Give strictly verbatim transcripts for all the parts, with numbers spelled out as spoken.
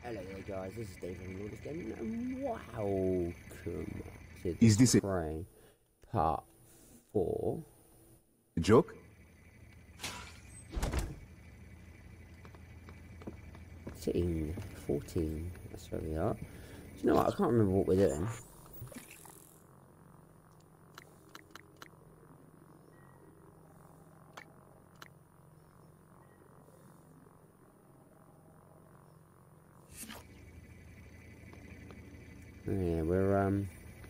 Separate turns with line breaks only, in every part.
Hello there guys, this is Dave from Lawless Gaming and welcome to
Is this a
Prey Part four.
A joke?
Sitting fourteen, that's where we are. Do you know what, I can't remember what we're doing. Yeah, we're um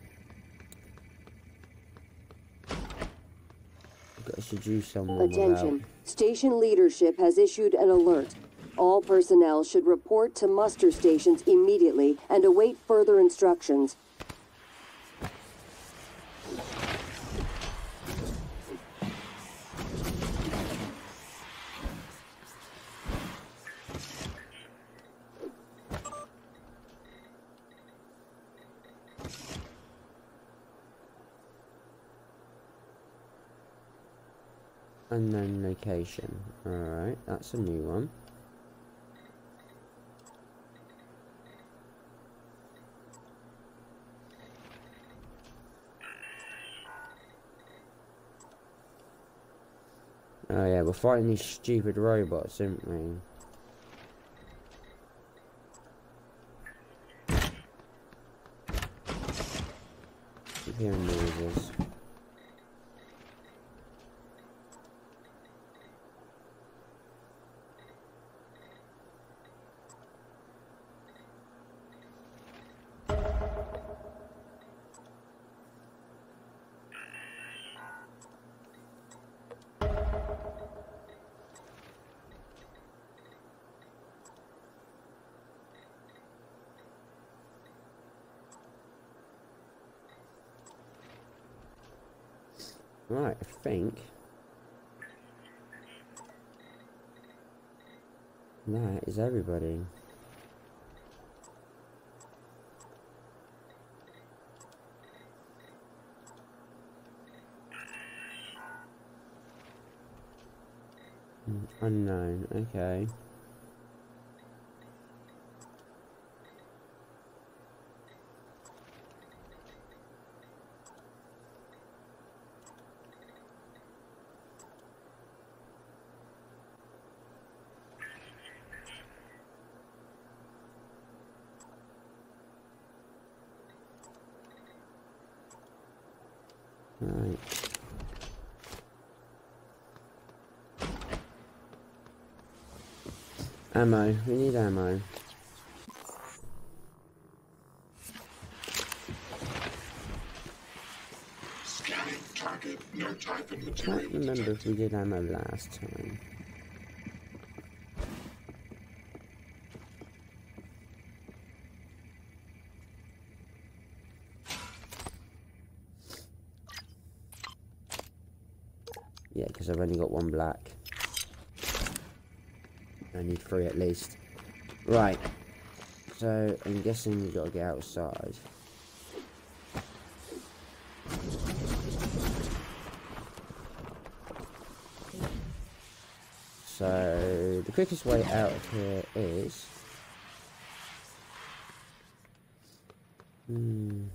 got to seduce someone.
Attention.
Without...
Station leadership has issued an alert. All personnel should report to muster stations immediately and await further instructions.
Unknown location. Alright, that's a new one. Oh yeah, we're fighting these stupid robots, aren't we? Keep hearing noises. Right, I think that is everybody. Unknown, okay. Right. Ammo. We need ammo.
Scanning target. No type and
I
material.
can't remember if we did ammo last time. Yeah, because I've only got one black. I need three at least. Right. So, I'm guessing we've got to get outside. So, the quickest way out of here is... Hmm...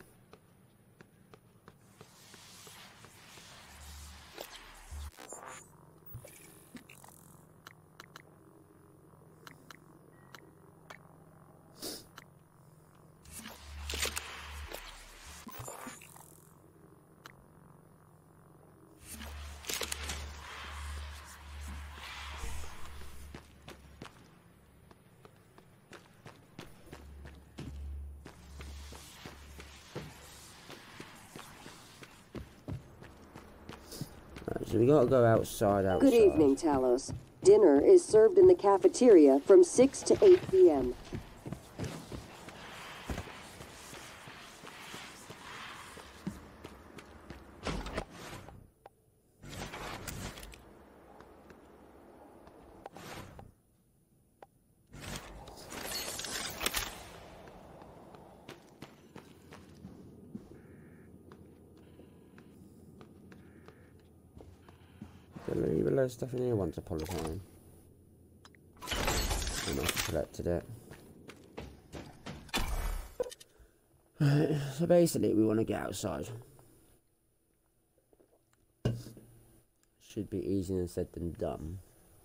So we gotta go outside, outside.
Good evening, Talos. Dinner is served in the cafeteria from six to eight p m
Leave a load of stuff in here once upon a time. I must have collected it. So basically, we want to get outside. Should be easier said than done.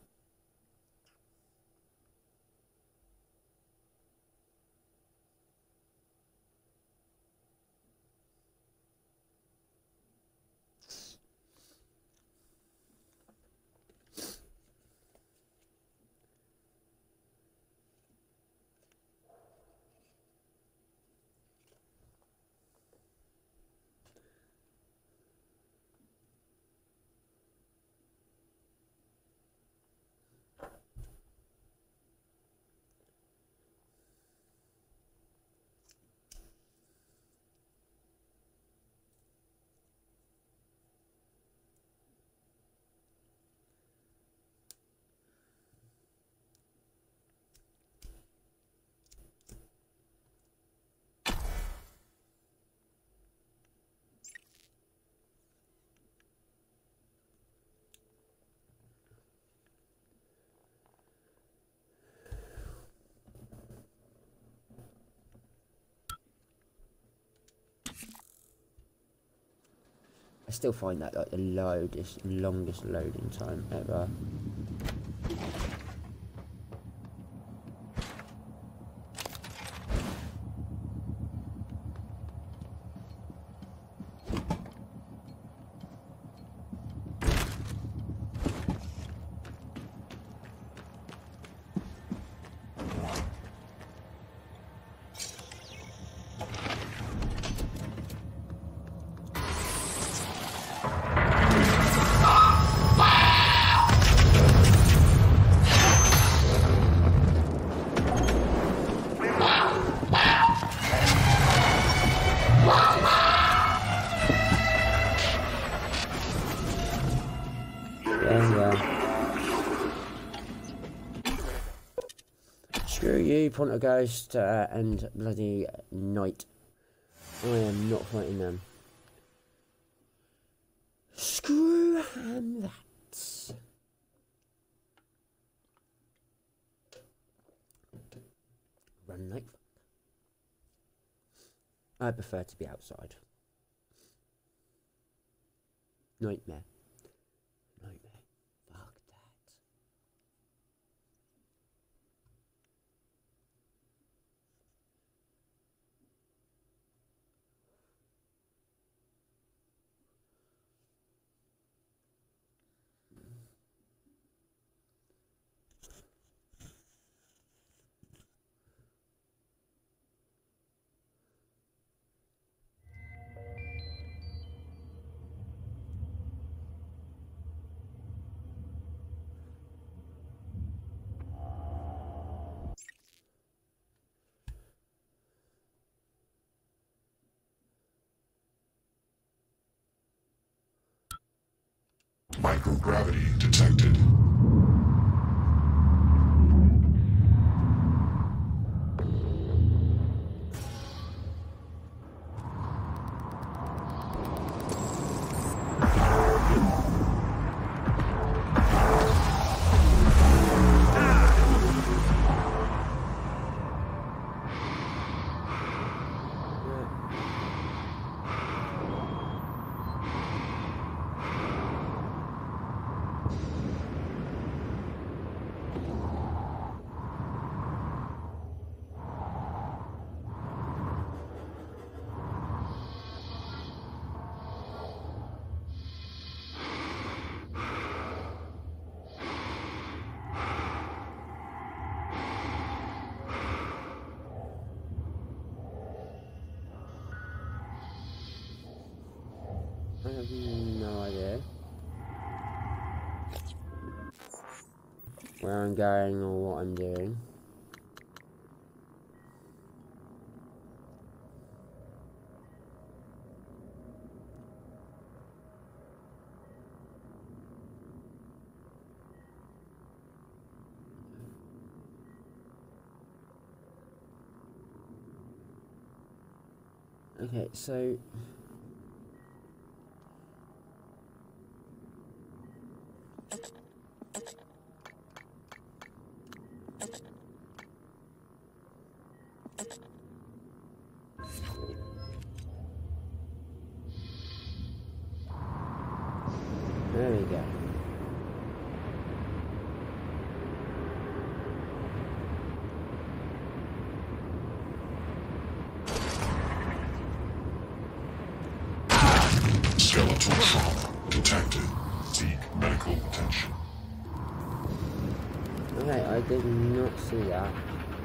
I still find that like the longest, longest loading time ever. Screw you, Poltergeist, uh, and bloody Knight. I am not fighting them. Screw and that. Run like fuck. I prefer to be outside. Nightmare. Nightmare. Fuck that.
Microgravity detected.
I have no idea where I'm going or what I'm doing. Okay, so
Vital trauma detected. Seek medical attention.
Okay, I did not see that.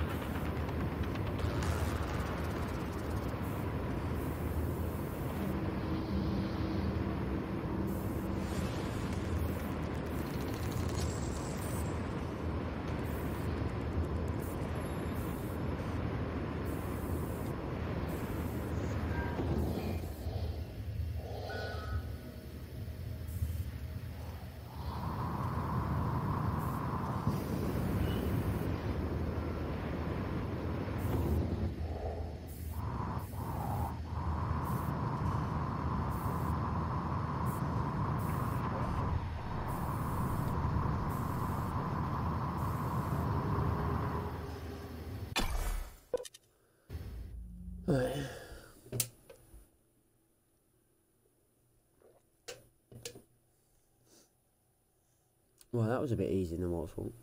Right. Well, that was a bit easier than what I thought.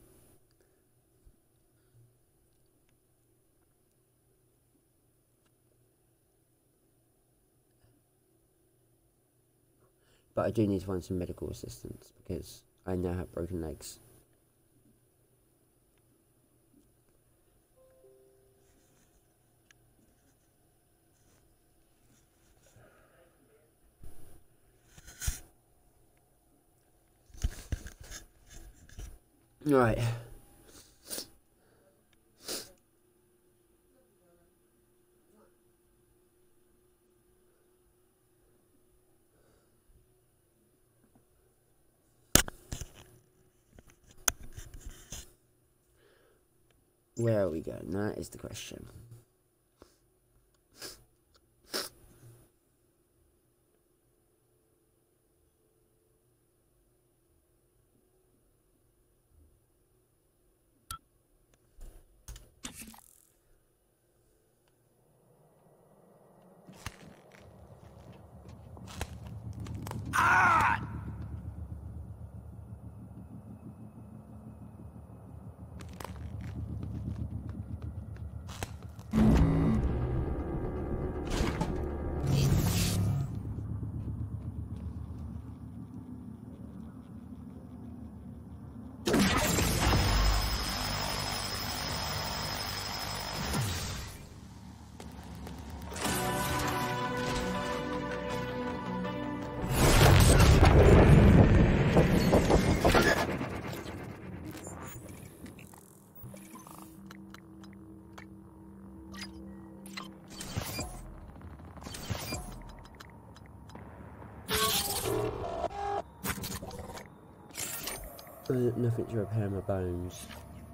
But I do need to find some medical assistance because I now have broken legs. Right. Where are we going? That is the question. Uh, nothing to repair my bones.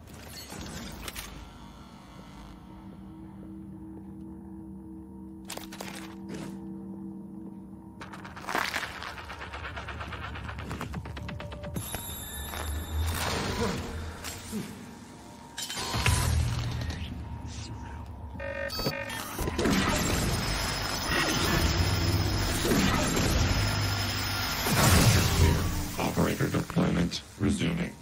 Operator deployment resuming.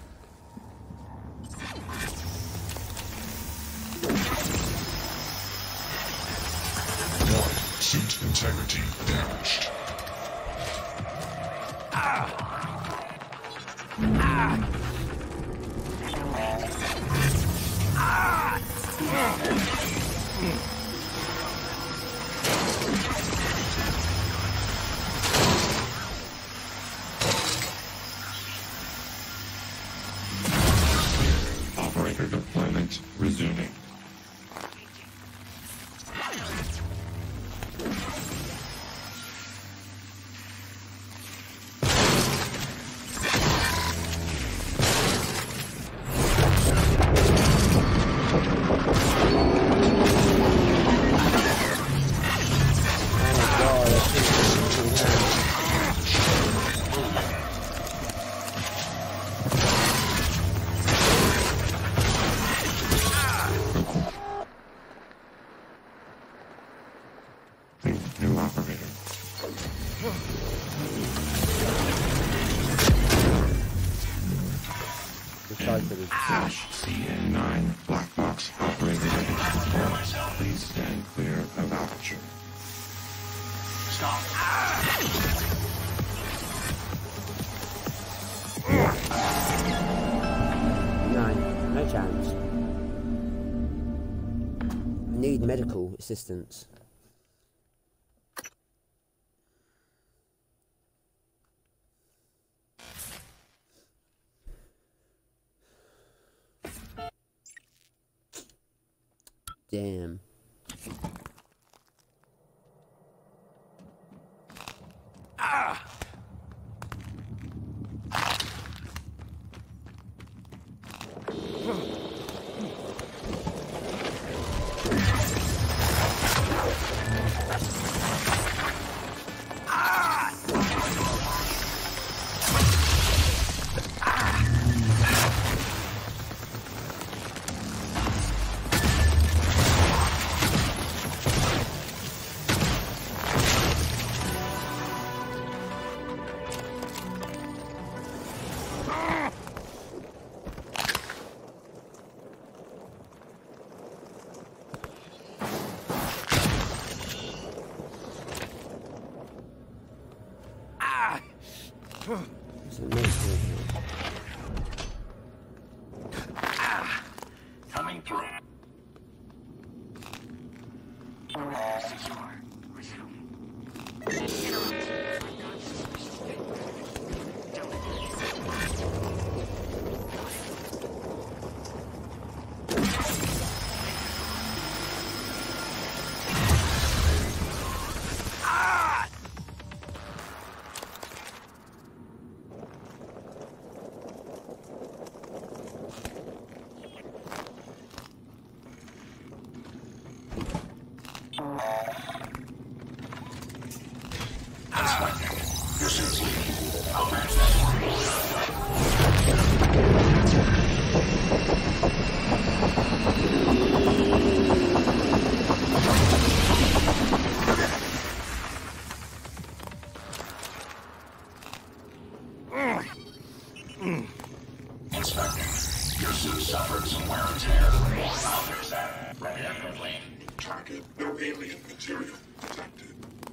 One, suit integrity damaged. Operator deployment resuming. New operator. Slash C N nine black box operator ready to deploy. Please stand clear of aperture.
Stop.
need medical assistance. Damn.
Ah!
There's a monster in here.
Ah! Coming through. Secure. Resume.
Inspecting. Your suit suffered some wear and tear. I'll fix that. Ready and complete. Target. No alien material detected.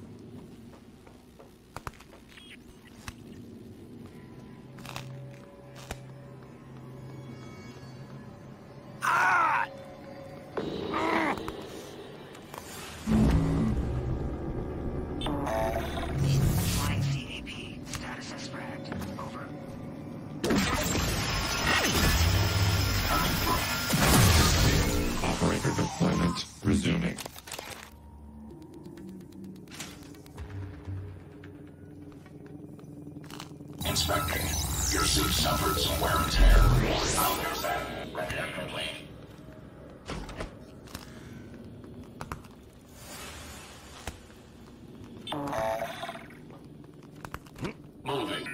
Operator deployment resuming. Inspecting. Your suit suffered some wear and tear. I'll fix that. Ready and complete. Moving.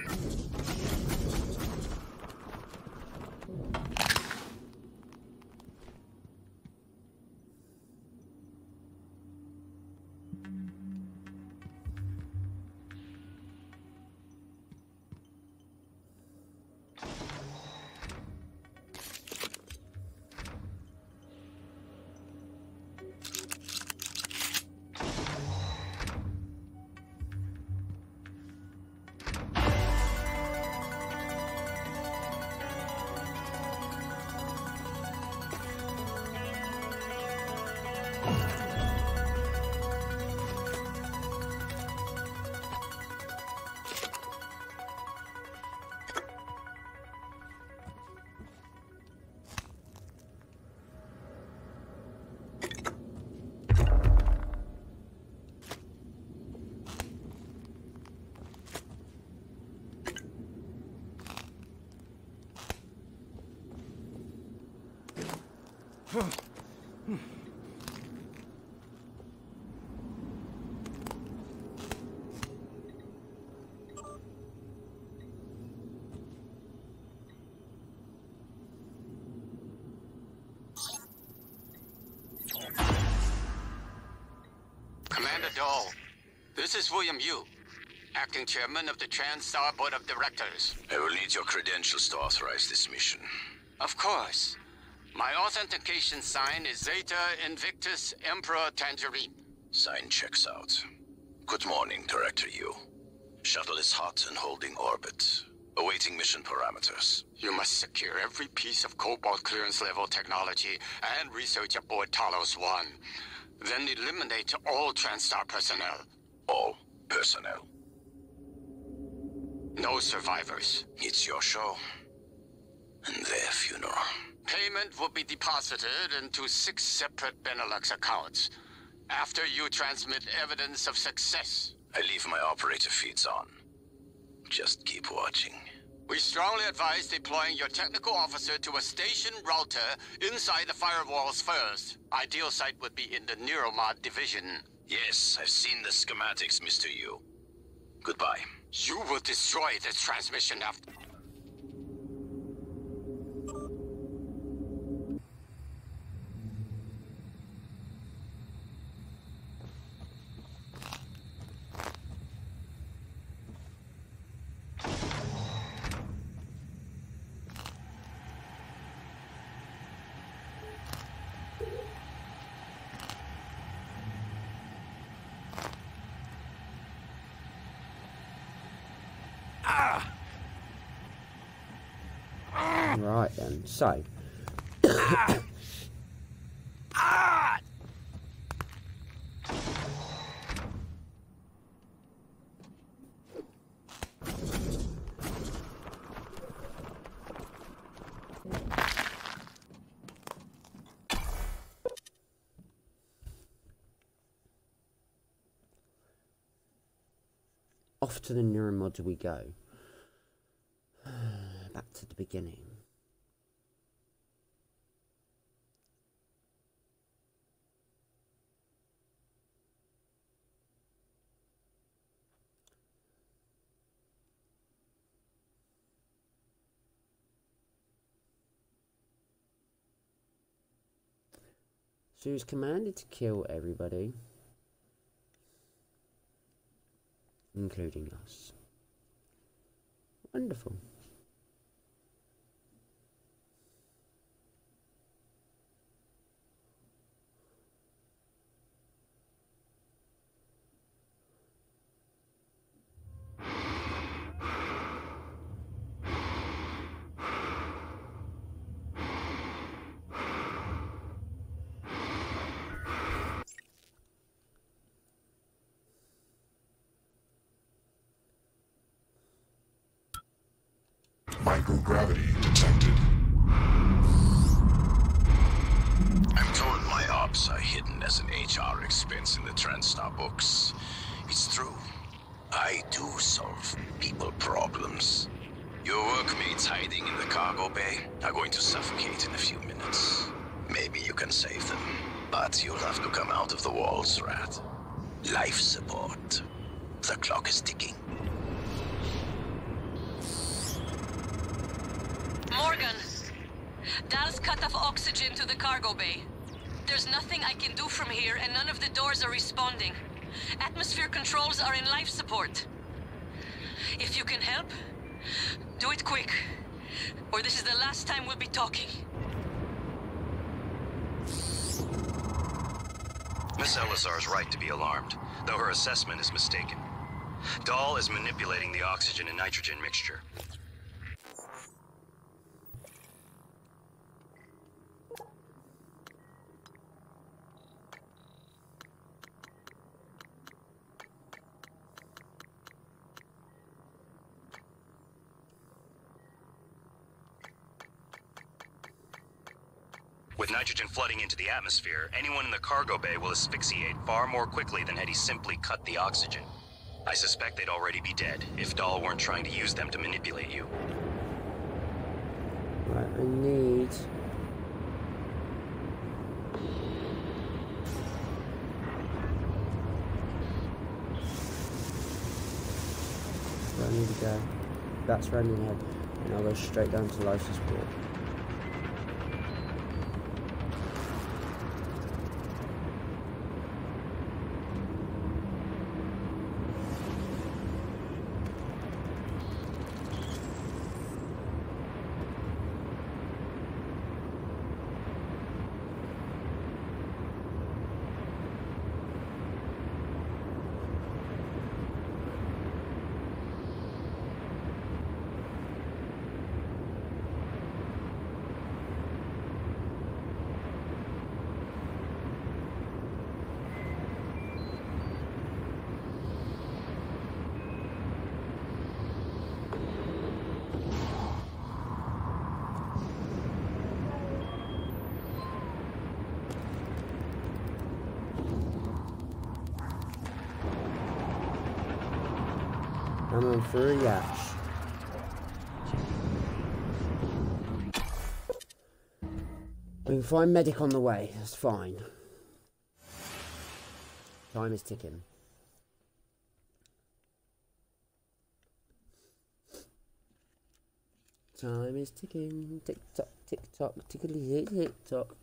Commander Dole, this is William Yu, acting chairman of the TranStar Board of Directors.
I will need your credentials to authorize this mission.
Of course. My authentication sign is Zeta Invictus Emperor Tangerine.
Sign checks out. Good morning, Director Yu. Shuttle is hot and holding orbit. Awaiting mission parameters.
You must secure every piece of Cobalt clearance level technology and research aboard Talos one. Then eliminate all TranStar personnel.
All personnel.
No survivors.
It's your show. And their funeral.
Payment will be deposited into six separate Benelux accounts. After you transmit evidence of success.
I leave my operator feeds on. Just keep watching.
We strongly advise deploying your technical officer to a station router inside the firewalls first. Ideal site would be in the Neuromod division.
Yes, I've seen the schematics, Mister Yu. Goodbye.
You will destroy this transmission after...
Right then, so. Off to the Neuromod we go. Back to the beginning. So he was commanded to kill everybody, including us. Wonderful.
Microgravity detected.
I'm told my ops are hidden as an H R expense in the TranStar books. It's true. I do solve people problems. Your workmates hiding in the cargo bay are going to suffocate in a few minutes. Maybe you can save them, but you'll have to come out of the walls, Rat. Life support. The clock is ticking.
Morgan, Dal's cut off oxygen to the cargo bay. There's nothing I can do from here, and none of the doors are responding. Atmosphere controls are in life support. If you can help, do it quick, or this is the last time we'll be talking.
Miss Elazar is right to be alarmed, though her assessment is mistaken. Dahl is manipulating the oxygen and nitrogen mixture. With nitrogen flooding into the atmosphere, anyone in the cargo bay will asphyxiate far more quickly than had he simply cut the oxygen. I suspect they'd already be dead, if Dahl weren't trying to use them to manipulate you.
Right, I need... Where I need to go. That's where I need to head. And I'll go straight down to life support. I'm on through a yacht. We can find medic on the way, that's fine. Time is ticking. Time is ticking. Tick tock, tick tock, tickly tick tick tock.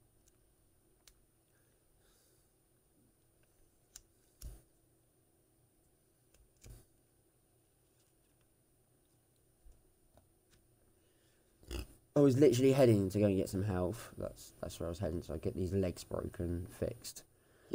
I was literally heading to go and get some health. That's that's where I was heading, so I get these legs broken, fixed.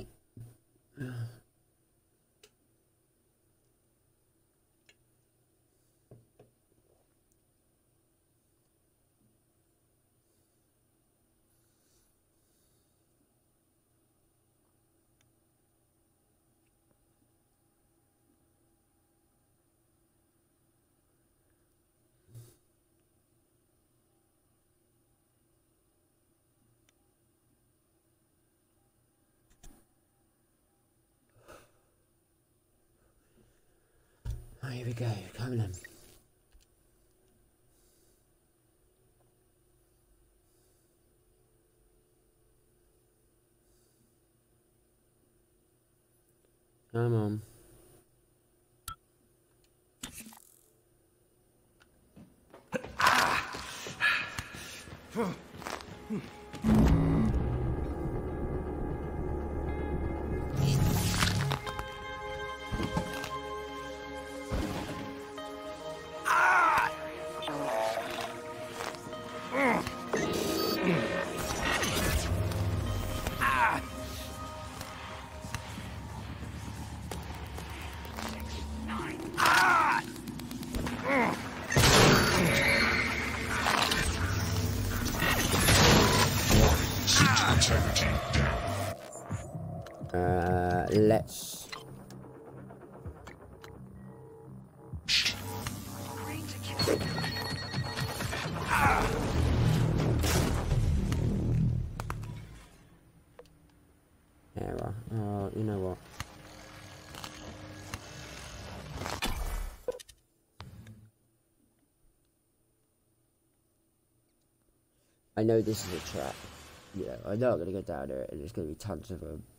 Oh, here we go, coming in. Come on. Uh, let's. Error. Oh, you know what? I know this is a trap. Yeah, I know I'm gonna go down there and there's gonna be tons of them.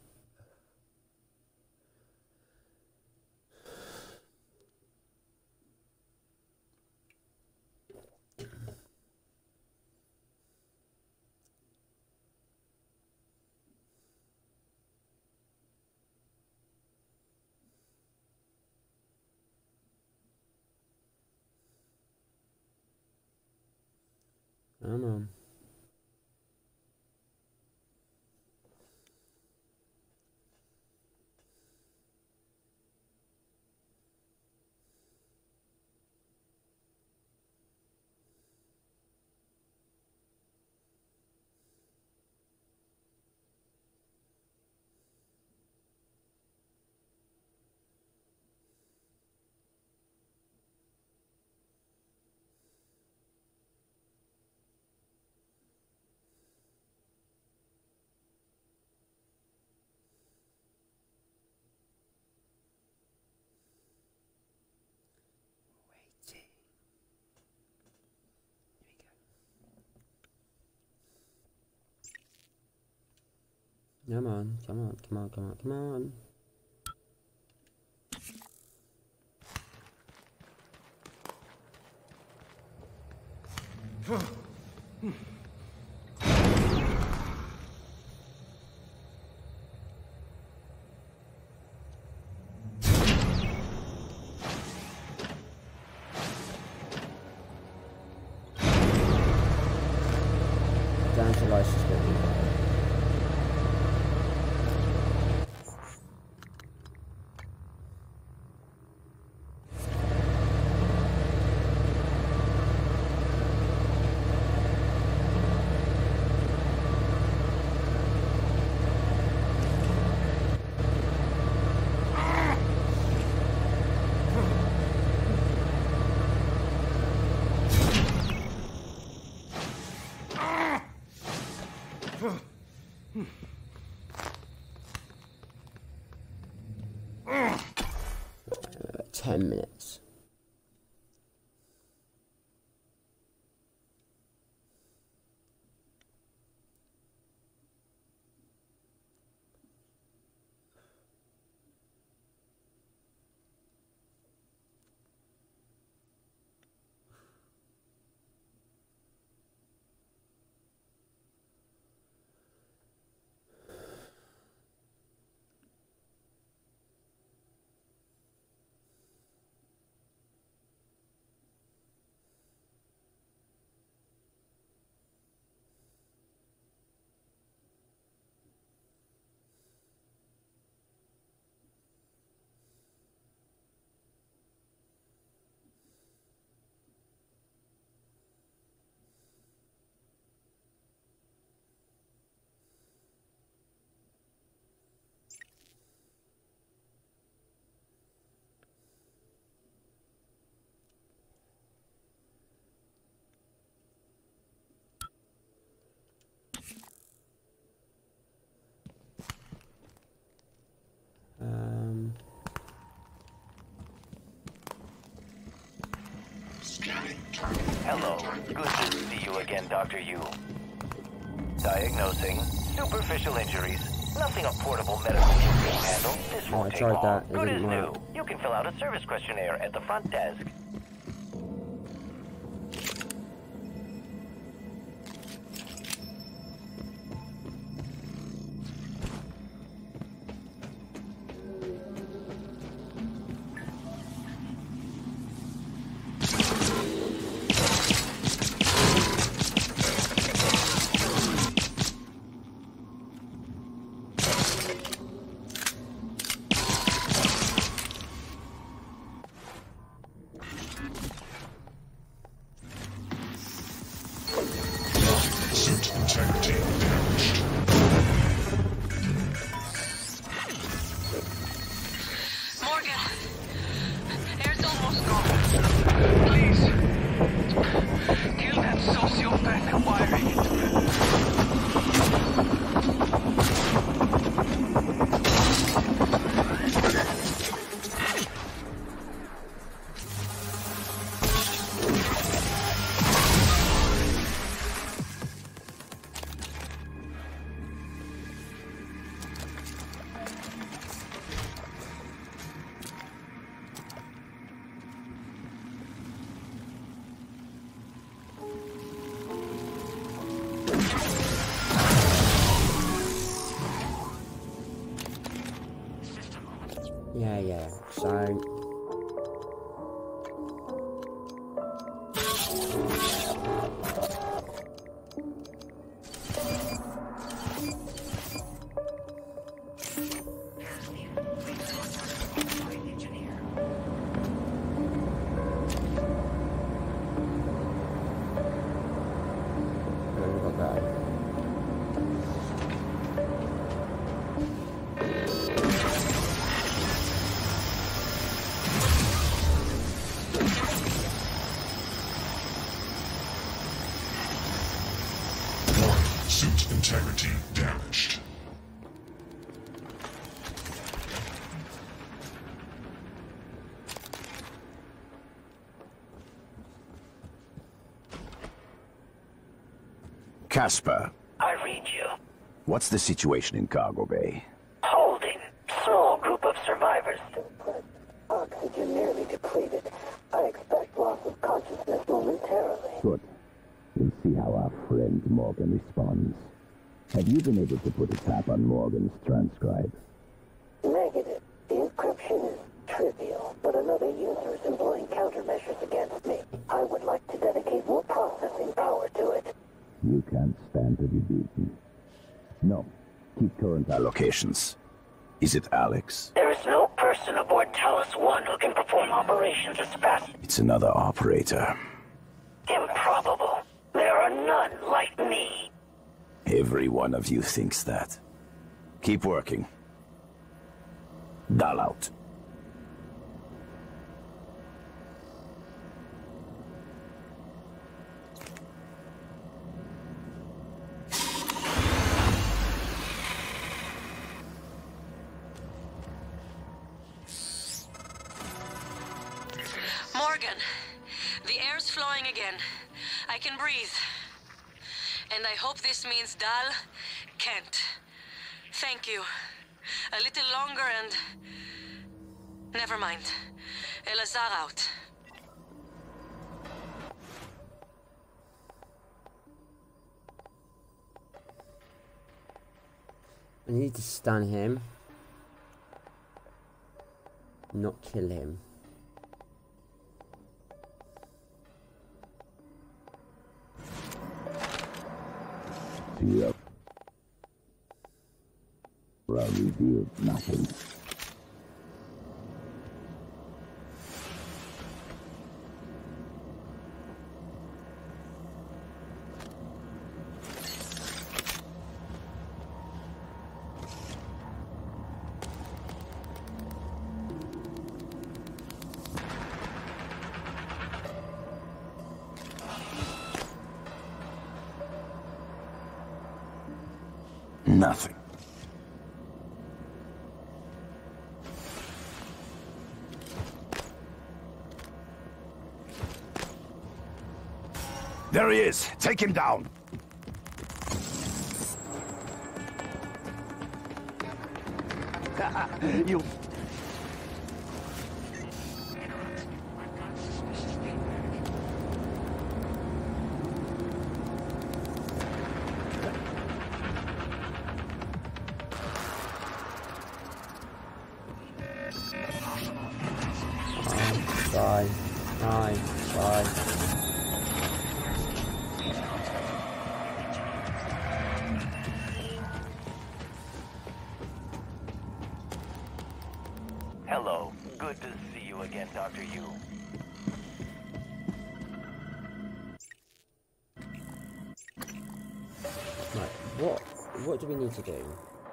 Come on. Come on, come on, come on, come on, come on. Down to license plate. Ten minutes.
again, Doctor Yu. Diagnosing superficial injuries. Nothing a portable medical kit can handle. This
Oh, I
won't take
tried
long.
that. It
Good as
didn't work.
new. You can fill out a service questionnaire at the front desk.
Suit integrity damaged.
Morgan, air's almost gone. Please, kill that sociopath wiring into it.
Yeah, yeah. So. Where we got that?
Suit integrity damaged.
Casper,
I read you.
what's the situation in Cargo Bay?
Holding. Small group of survivors. Oxygen nearly depleted. I expect loss of consciousness momentarily.
Good. We'll see how our friend Morgan responds. Have you been able to put a tap on Morgan's transcribe?
Negative. The encryption is trivial, but another user is employing countermeasures against me. I would like to dedicate more processing power to it.
You can't stand to be beaten. No. Keep current allocations. Is it Alex?
There is no person aboard Talus One who can perform operations as fast.
It's another operator.
Improbable. There are none like me.
Every one of you thinks that. Keep working. Dial out.
Morgan, the air's flowing again. I can breathe. And I hope this means Dal can't. Thank you. A little longer and... Never mind. Elazar out.
I need to stun him. Not kill him.
Yep. Well, revealed nothing. Nothing.
There he is. Take him down.
You...
Bye. Bye. Bye.
Hello. Good to see you again, Doctor Yu.
Right, what what do we need to do?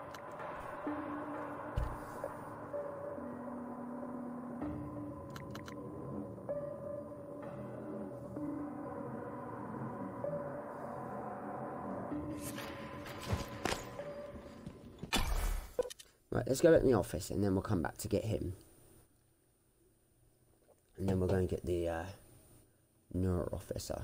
Right, let's go back in the office and then we'll come back to get him. And then we're going to get the uh, neuro officer.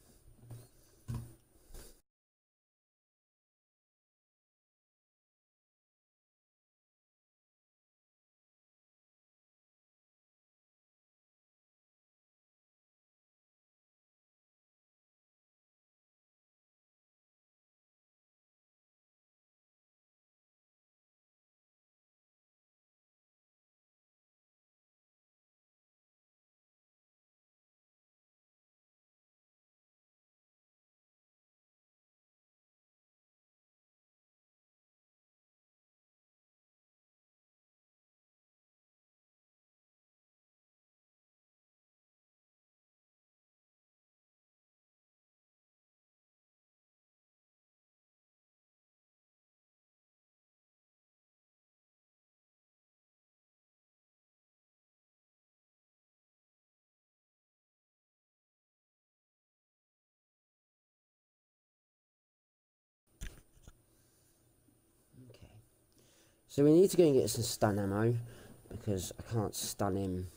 So we need to go and get some stun ammo, because I can't stun him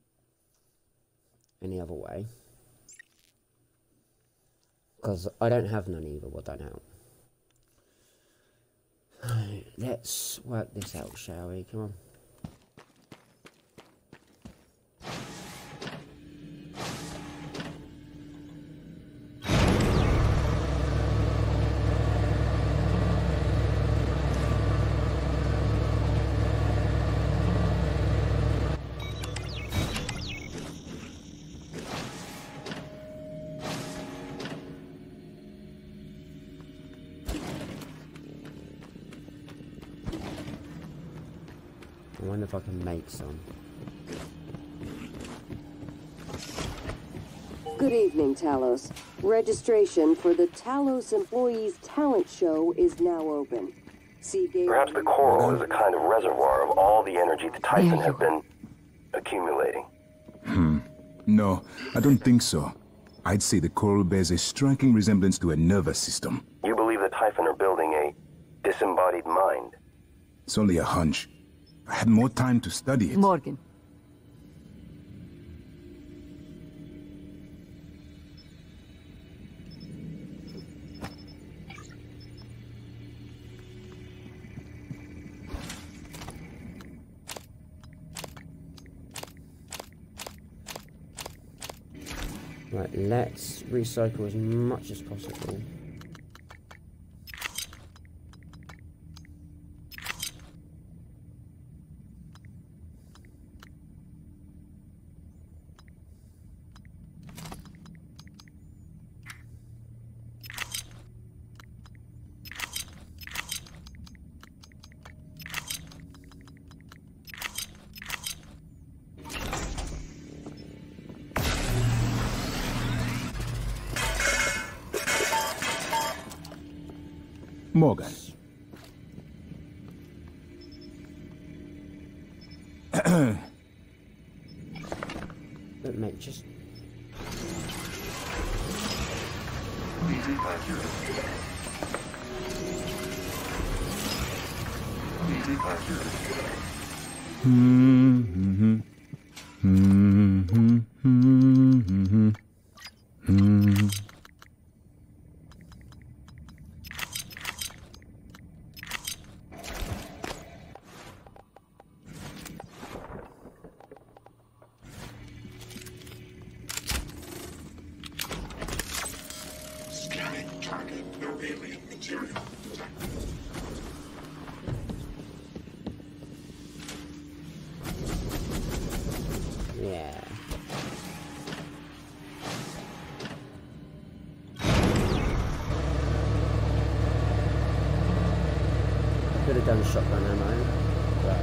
any other way. Because I don't have none either, what don't help. Let's work this out, shall we? Come on. I wonder if I can make some.
Good evening, Talos. Registration for the Talos Employees Talent Show is now open. See
Perhaps the coral is a kind of reservoir of all the energy the Typhon have been accumulating.
Hmm. No, I don't think so. I'd say the coral bears a striking resemblance to a nervous system.
You believe the Typhon are building a disembodied mind?
It's only a hunch. I had more time to study it.
Morgan.
Right, let's recycle as much as possible.
Morgan.
Look, mate, just...
Mm-hmm. Mm-hmm. Mm-hmm. Mm-hmm.
Could have done shotgun ammo, but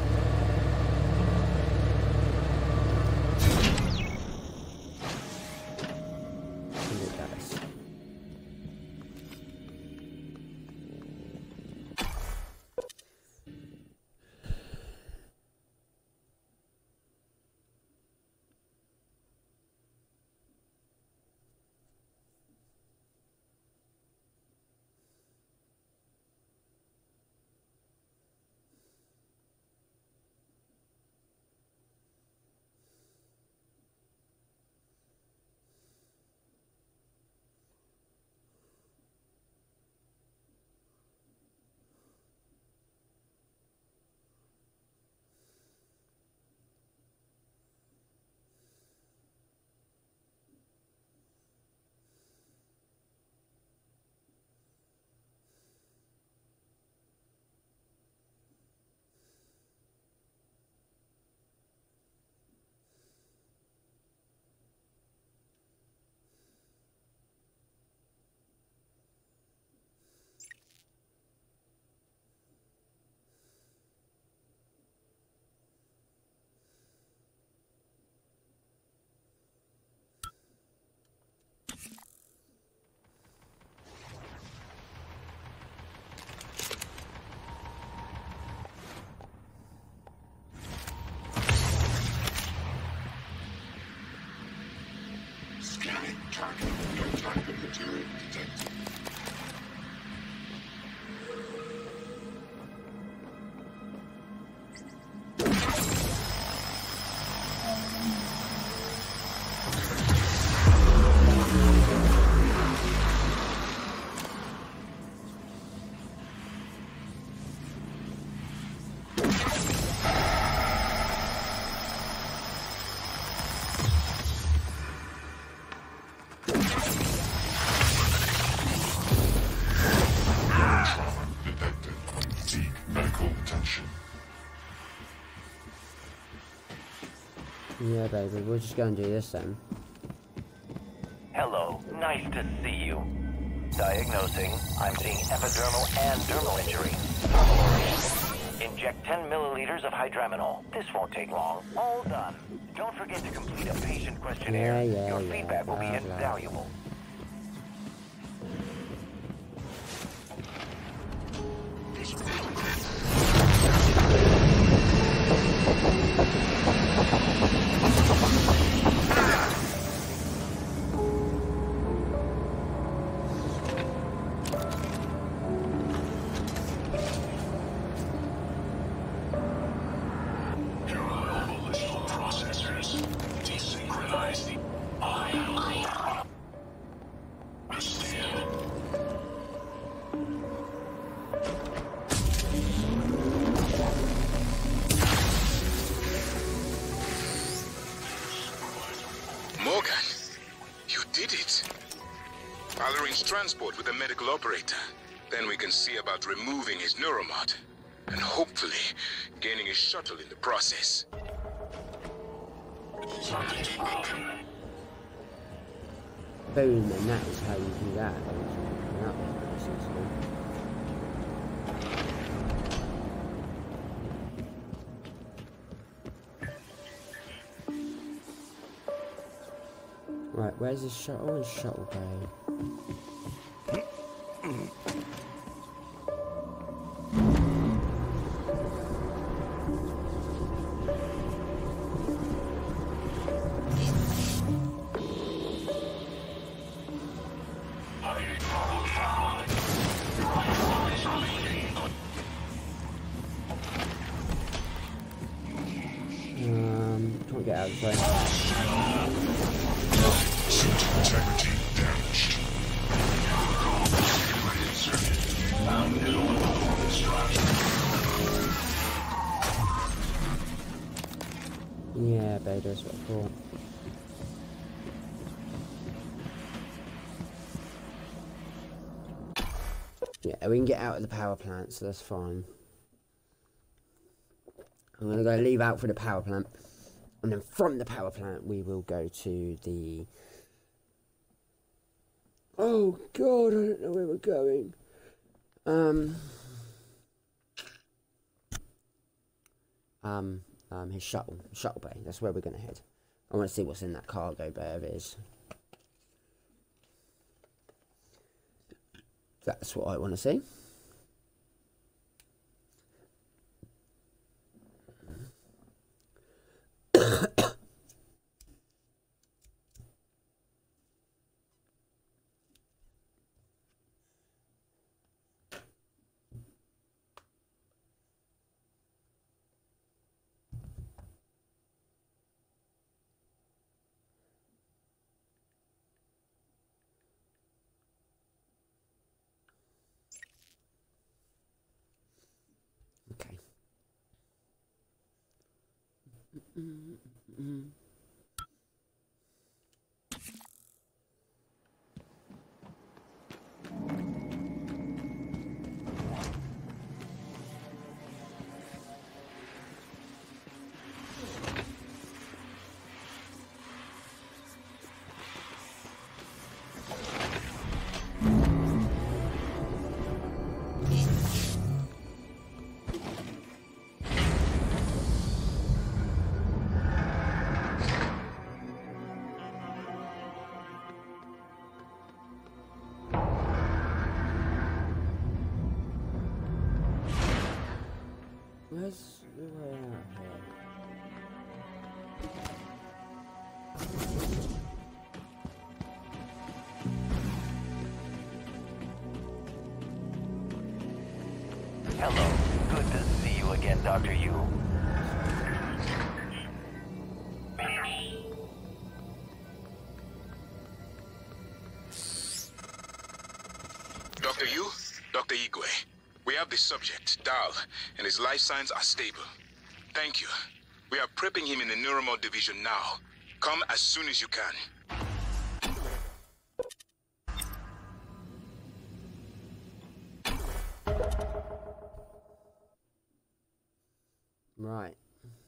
Scanning target. No target material detected.
Yeah, baby, we'll just go and do this then.
Hello, nice to see you. Diagnosing, I'm seeing epidermal and dermal injury. Thermal. Inject ten milliliters of hydraminol. This won't take long. All done. Don't forget to complete a patient questionnaire.
Yeah, yeah,
Your
yeah,
feedback will be
blah, blah.
invaluable.
I'll arrange transport with the medical operator. Then we can see about removing his neuromod. And hopefully, gaining his shuttle in the process.
Boom, and that is how you do that. That was pretty sensible. Right, where's his shuttle? His shuttle bay. Um, can't get out of the way.
Suit integrity damaged.
Yeah, babe, that's what I thought. Yeah, we can get out of the power plant, so that's fine. I'm going to go leave out for the power plant. And then from the power plant, we will go to the... Oh, God, I don't know where we're going. Um... um, um, his shuttle, shuttle bay. That's where we're going to head. I want to see what's in that cargo bay of his. That's what I want to see. Okay. Mm-mm-mm. Where's the way out here?
Hello. Good to see you again, Doctor Yu.
Doctor Yu, Doctor Igwe. We have the subject, Dal, and his life signs are stable. Thank you. We are prepping him in the Neuromod division now. Come as soon as you can.
Right.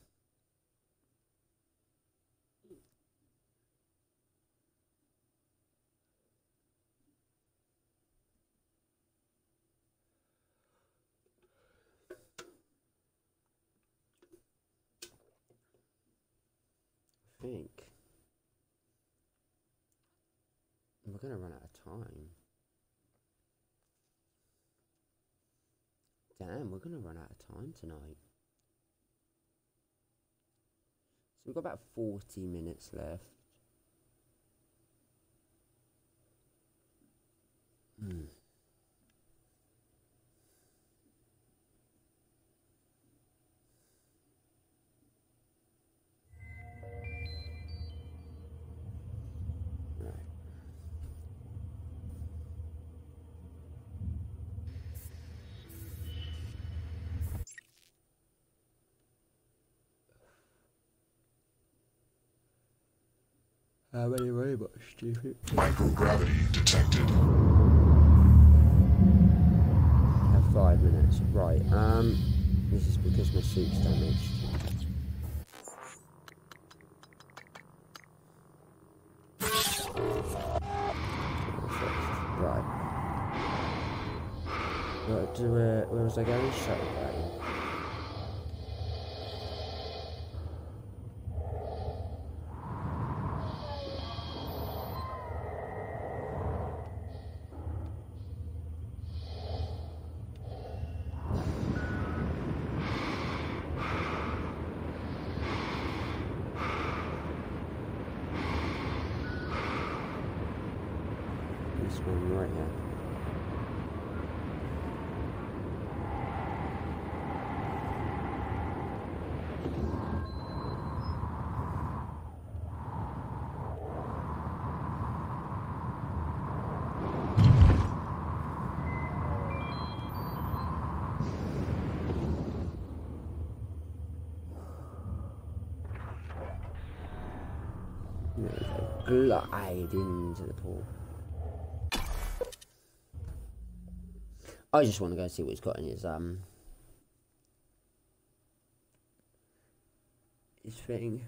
I think we're going to run out of time. Damn, we're going to run out of time tonight. So we've got about forty minutes left. Hmm. How many robots do you think?
Microgravity detected.
I have five minutes. Right, um, this is because my suit's damaged. Right. Right, to, uh, where was I going? Shuttle bay. This one right here. There we go. Glide into the pool. I just want to go see what he's got in his um his thing.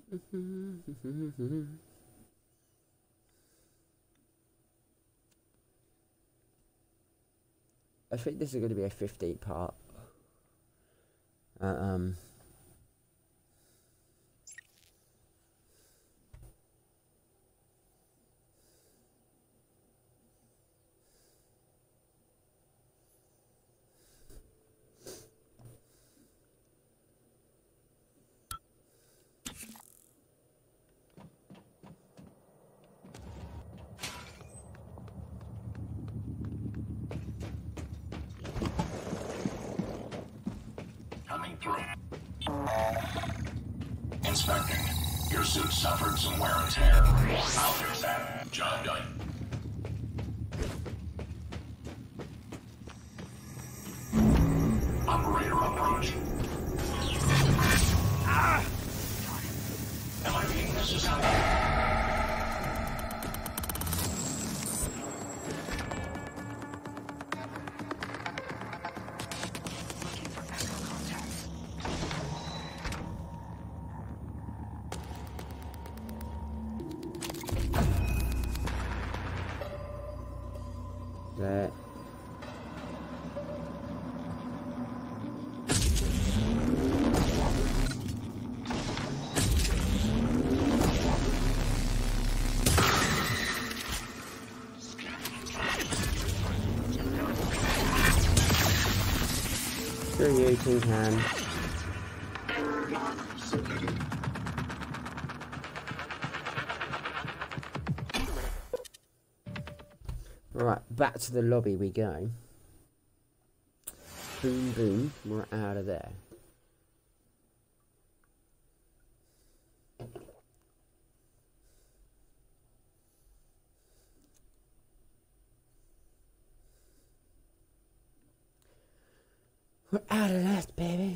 I think this is going to be a fifteen part. Uh, um.
Coming through. Inspecting. Your suit suffered some wear and tear. I'll fix that. Job done. Operator approach. Ah! Am I being disassembled?
That. Sure, you tin can. Right, back to the lobby we go. Boom, boom, we're out of there. We're out of that, baby.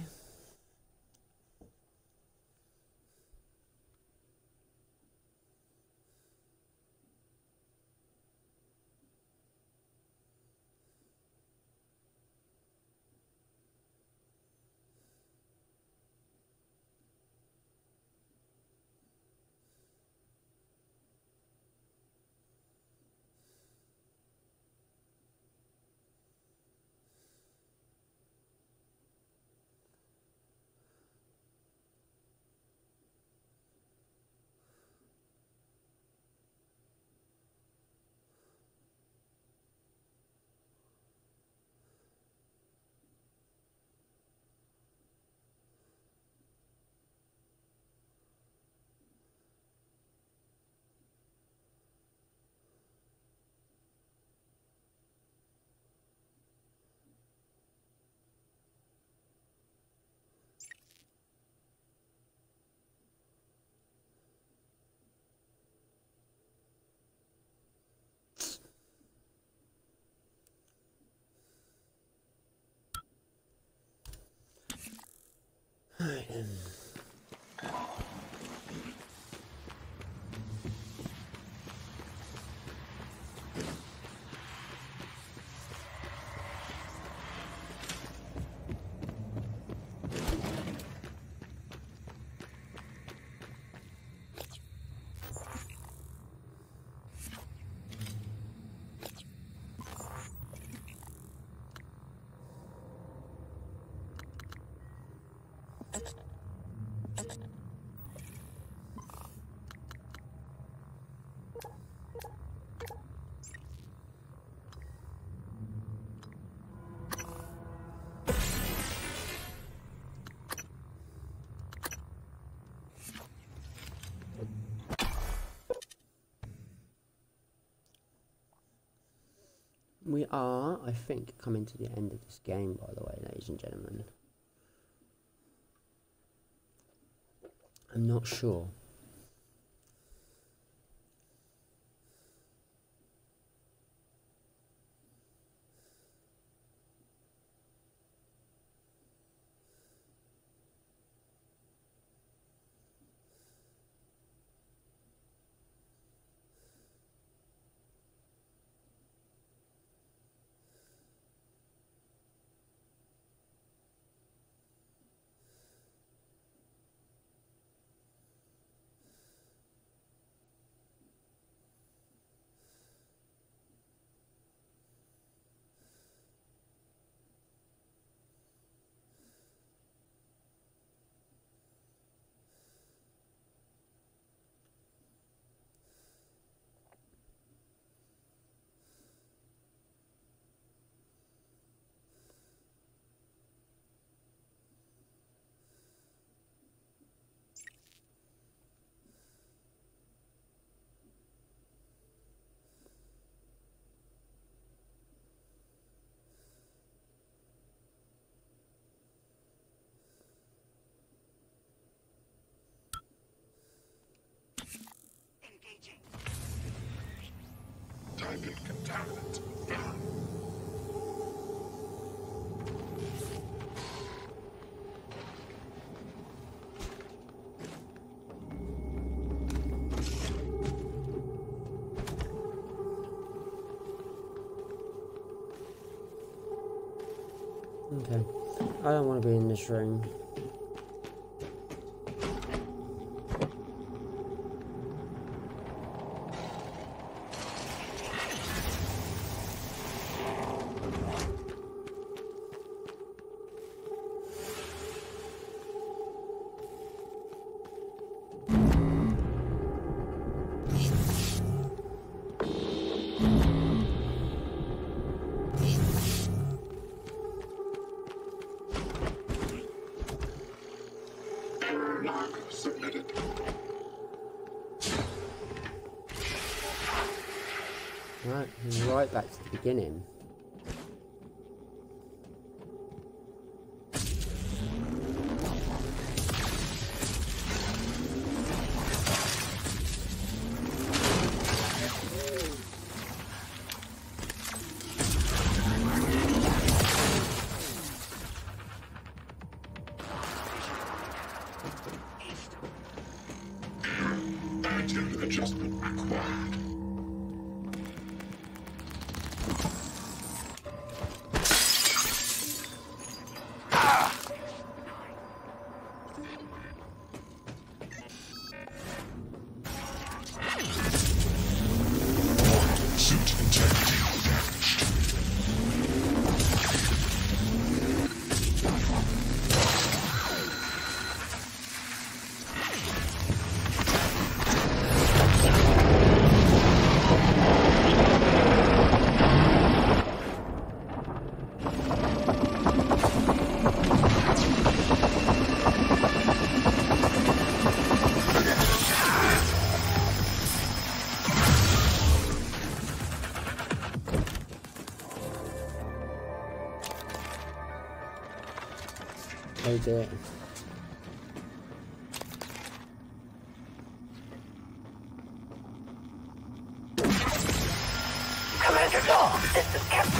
Right, um. We are, I think, coming to the end of this game, by the way, ladies and gentlemen. I'm not sure.
psilocybin contaminant.
Okay, I don't want to be in this room.
Submitted.
Right, right back to the beginning.
Attitude adjustment required. Suit integrity damaged.
Oh dear.
Commander Dahl, this is Captain.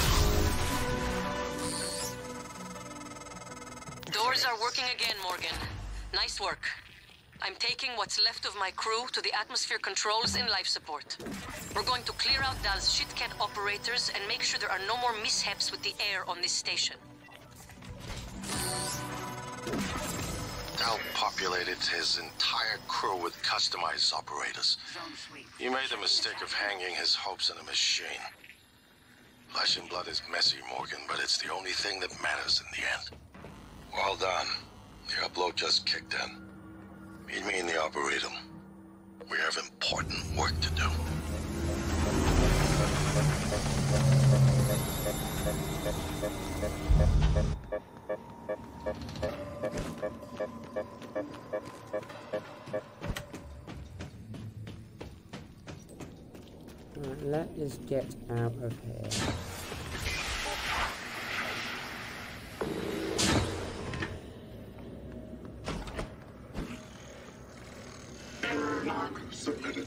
Doors are working again, Morgan. Nice work. I'm taking what's left of my crew to the atmosphere controls in life support. We're going to clear out Dal's shitcat operators and make sure there are no more mishaps with the air on this station.
Dal populated his entire crew with customized operators. He made the mistake of hanging his hopes on a machine. Flesh and blood is messy, Morgan, but it's the only thing that matters in the end. Well done. The upload just kicked in. Meet me in the Arboretum. We have important work to do.
Right, let us get out of here.
Log submitted.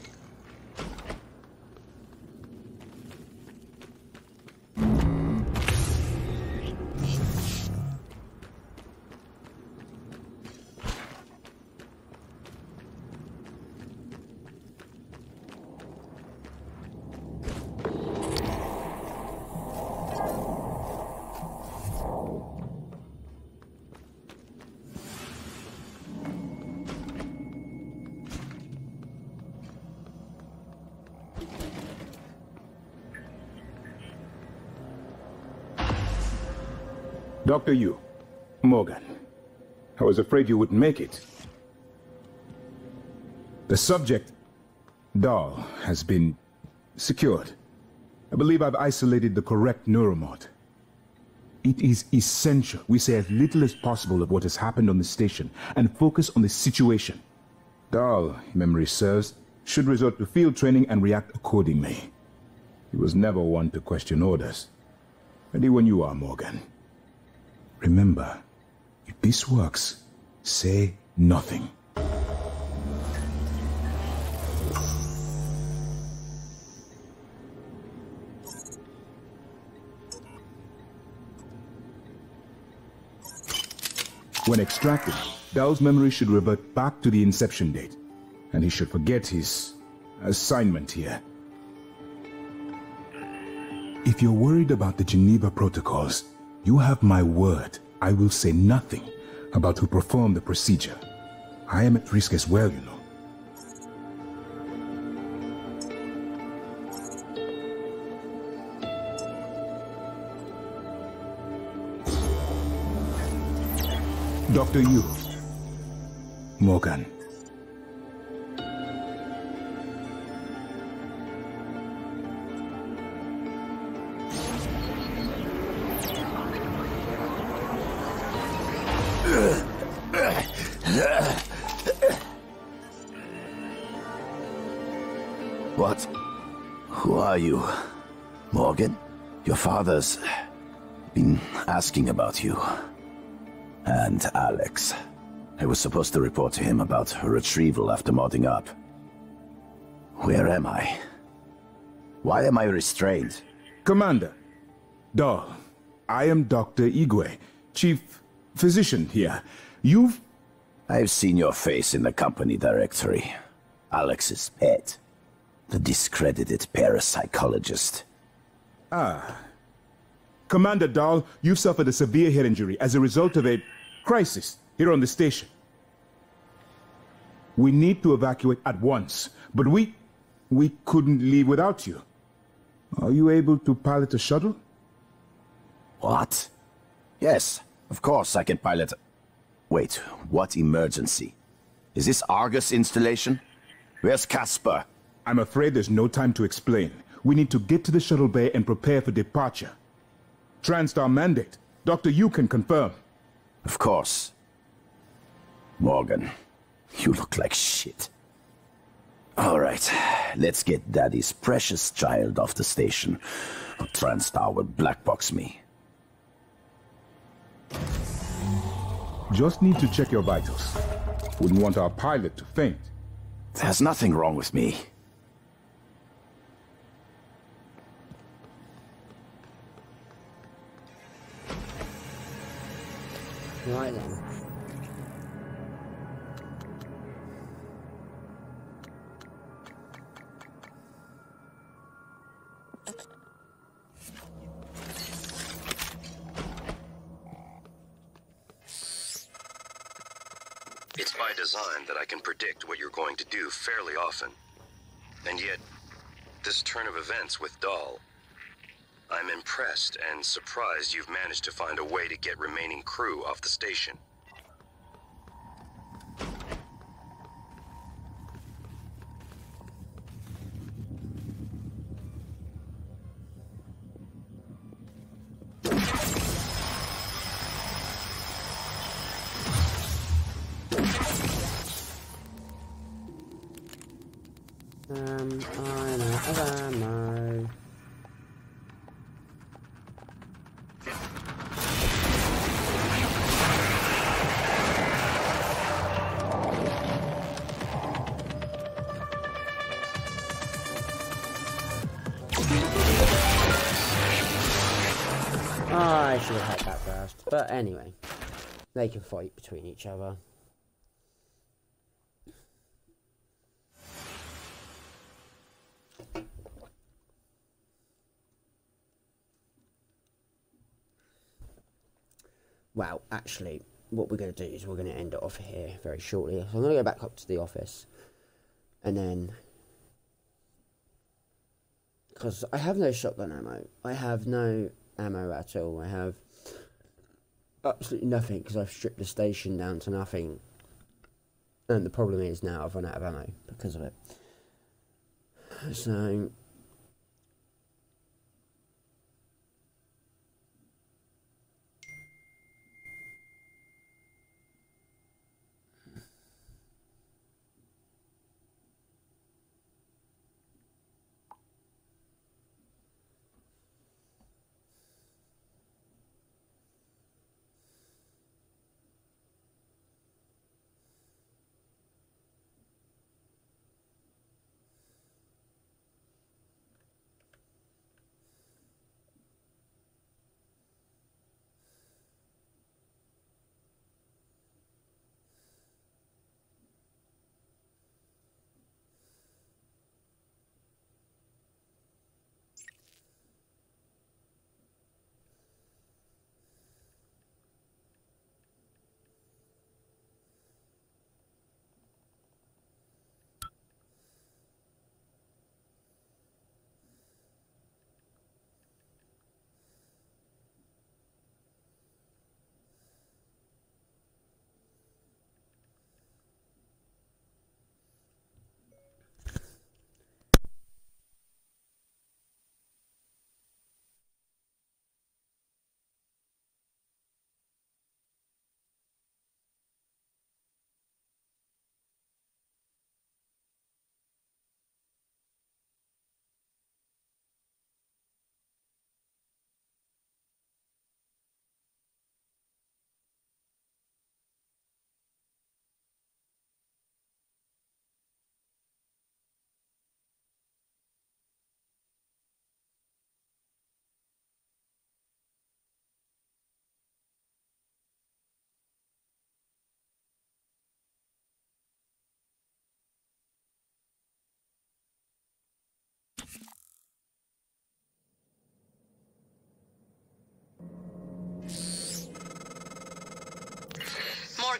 Doctor Yu, Morgan, I was afraid you wouldn't make it. The subject, Dahl, has been secured. I believe I've isolated the correct neuromod. It is essential we say as little as possible of what has happened on the station and focus on the situation. Dahl, if memory serves, should resort to field training and react accordingly. He was never one to question orders. Ready when you are, Morgan. Remember, if this works, say nothing. When extracted, Dahl's memory should revert back to the inception date, and he should forget his assignment here. If you're worried about the Geneva protocols, you have my word. I will say nothing about who performed the procedure. I am at risk as well, you know. Doctor Yu. Morgan.
What? Who are you? Morgan? Your father's been asking about you. And Alex. I was supposed to report to him about her retrieval after modding up. Where am I? Why am I restrained?
Commander. Dahl. I am Doctor Igwe, Chief Physician here. You've...
I've seen your face in the company directory. Alex's pet. The discredited parapsychologist.
Ah. Commander Dahl, you've suffered a severe head injury as a result of a crisis here on the station. We need to evacuate at once, but we... we couldn't leave without you. Are you able to pilot a shuttle?
What? Yes, of course I can pilot... Wait, what emergency? Is this Argus installation? Where's Casper?
I'm afraid there's no time to explain. We need to get to the shuttle bay and prepare for departure. Transtar mandate. Doctor Yu can confirm.
Of course. Morgan, you look like shit. All right, let's get Daddy's precious child off the station, or Transtar will blackbox me.
Just need to check your vitals. Wouldn't want our pilot to faint.
There's nothing wrong with me.
Right then.
It's by design that I can predict what you're going to do fairly often. And yet, this turn of events with Dahl, I'm impressed and surprised you've managed to find a way to get remaining crew off the station.
Um, I know, I know. I should have had that first, but anyway, they can fight between each other. Well, actually, what we're going to do is we're going to end it off here very shortly. So I'm going to go back up to the office, and then, because I have no shotgun ammo, I have no ammo at all. I have absolutely nothing because I've stripped the station down to nothing, and the problem is now I've run out of ammo because of it. So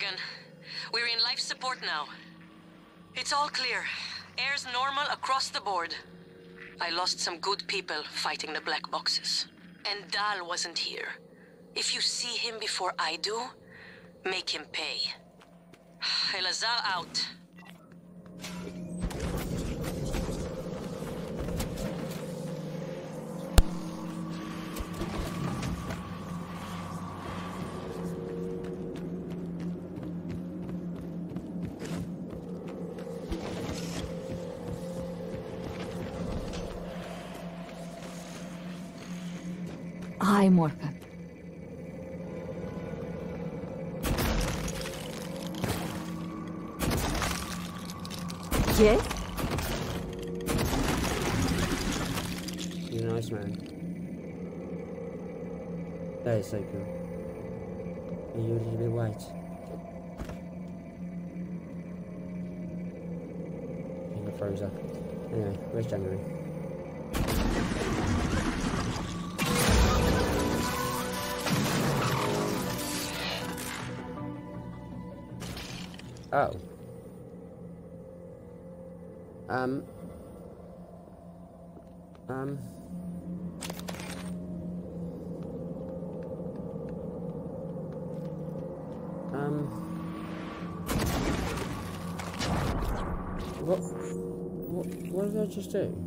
Morgan. We're in life support now. It's all clear. Air's normal across the board. I lost some good people fighting the black boxes. And Dahl wasn't here. If you see him before I do, make him pay. Elazar out.
Hi, Morgan. Yes?
You're a nice man. That is so cool. Are you a little bit white? I think I froze up. Anyway, where's January? Oh. Um. Um. Um. What? What? What did I just do?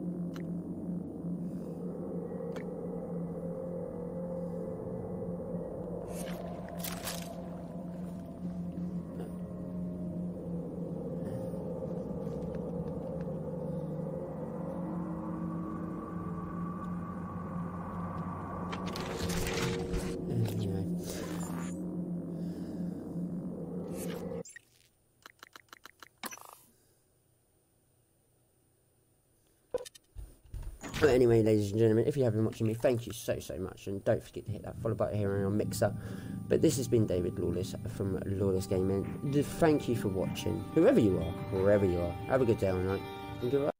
But anyway, ladies and gentlemen, if you have been watching me, thank you so, so much. And don't forget to hit that follow button here on Mixer. But this has been David Lawless from Lawless Gaming. Thank you for watching. Whoever you are, wherever you are, have a good day or night. And goodbye.